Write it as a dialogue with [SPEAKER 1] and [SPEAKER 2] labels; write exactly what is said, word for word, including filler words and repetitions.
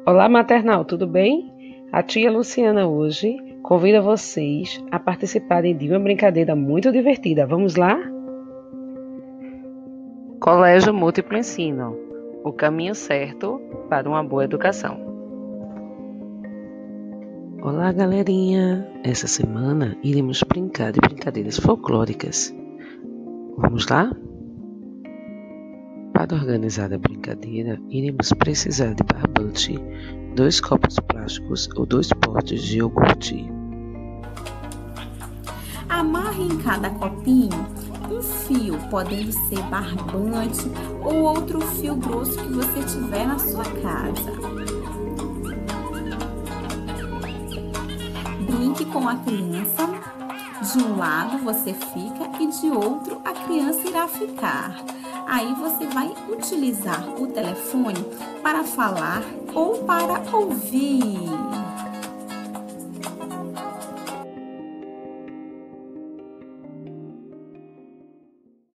[SPEAKER 1] Olá, maternal, tudo bem? A tia Luciana hoje convida vocês a participarem de uma brincadeira muito divertida. Vamos lá? Colégio Múltiplo Ensino, o caminho certo para uma boa educação. Olá, galerinha! Essa semana iremos brincar de brincadeiras folclóricas. Vamos lá? Para organizar a brincadeira, iremos precisar de barbante, dois copos plásticos ou dois potes de iogurte.
[SPEAKER 2] Amarre em cada copinho um fio, podendo ser barbante ou outro fio grosso que você tiver na sua casa. Brinque com a criança. De um lado você fica e de outro a criança irá ficar. Aí você vai utilizar o telefone para falar ou para ouvir.